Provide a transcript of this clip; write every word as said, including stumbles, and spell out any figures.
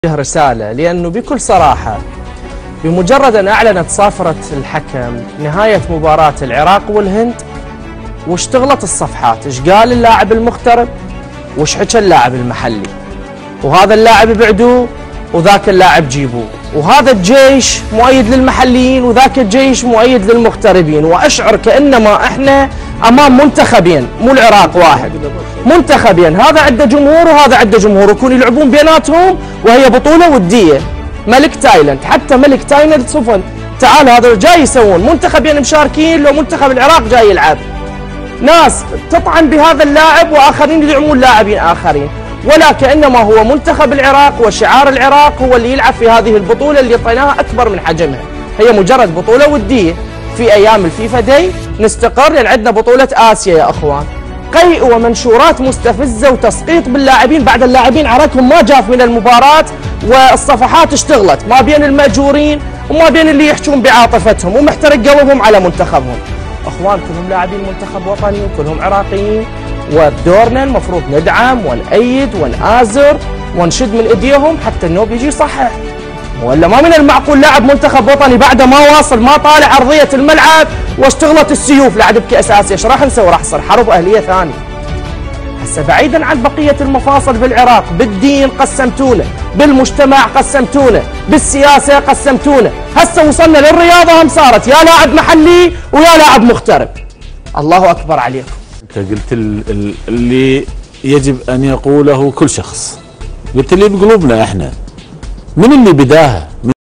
رسالة، لأنه بكل صراحة بمجرد أن أعلنت صافرة الحكم نهاية مباراة العراق والهند واشتغلت الصفحات، ايش قال اللاعب المغترب وايش حكى اللاعب المحلي، وهذا اللاعب بعدوه وذاك اللاعب جيبوه، وهذا الجيش مؤيد للمحليين وذاك الجيش مؤيد للمغتربين، وأشعر كأنما احنا أمام منتخبين مو العراق واحد، منتخبين، هذا عنده جمهور وهذا عنده جمهور، ويكون يلعبون بيناتهم وهي بطولة ودية. ملك تايلاند، حتى ملك تايلاند صفن، تعال هذا جاي يسوون منتخبين مشاركين، لو منتخب العراق جاي يلعب، ناس تطعن بهذا اللاعب واخرين يدعمون لاعبين اخرين، ولا كانما هو منتخب العراق وشعار العراق هو اللي يلعب في هذه البطولة اللي طيناها اكبر من حجمها، هي مجرد بطولة ودية. في ايام الفيفا داي نستقر لان عندنا بطولة اسيا يا اخوان. قيء ومنشورات مستفزة وتسقيط باللاعبين بعد اللاعبين عرقهم ما جاف من المباراة، والصفحات اشتغلت ما بين المأجورين وما بين اللي يحجون بعاطفتهم ومحترق قلبهم على منتخبهم. اخوان كلهم لاعبين منتخب وطني وكلهم عراقيين، ودورنا المفروض ندعم ونأيد ونآزر ونشد من ايديهم حتى النوب يجي يصحح، ولا ما من المعقول لاعب منتخب وطني بعد ما واصل ما طالع ارضيه الملعب واشتغلت السيوف لعب بكأس اسيا، ايش راح نسوي؟ راح تصير حرب اهليه ثانيه. هسه بعيدا عن بقيه المفاصل بالعراق، بالدين قسمتونا، بالمجتمع قسمتونا، بالسياسه قسمتونا، هسه وصلنا للرياضه هم صارت يا لاعب محلي ويا لاعب مغترب. الله اكبر عليكم. انت قلت اللي يجب ان يقوله كل شخص، قلت اللي بقلوبنا احنا، من اللي بداها؟